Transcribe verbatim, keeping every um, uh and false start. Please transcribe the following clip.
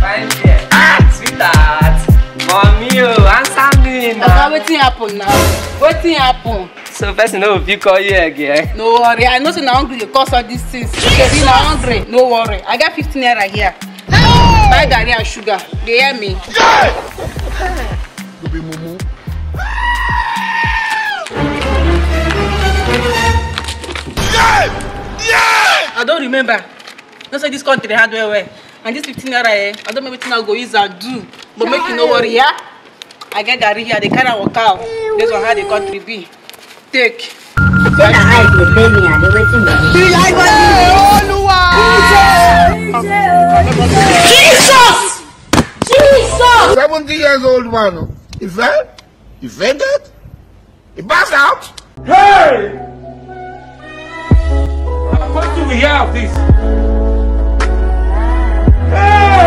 Fine here. Ah, sweetheart. Mommy, oh, answer me now. What happened now? What happened? So first, you know, if you call you again. No worry, I know so now hungry. You cause all these things. If you're not hungry, no worry. I got fifteen naira here. Buy garri and sugar. They hear me? Go be mumu. I don't remember. No say this country hard well well. And this fifteen naira eh, I don't know what I go use and do. But make you no worry, yeah? I get garri here, they can't work out. This one how the country be. Take. Say na I dey pay me and they waiting me. Jesus! Jesus! seventy years old man. He fell? He fainted? He passed out? Hey! What do we hear of this? Hey!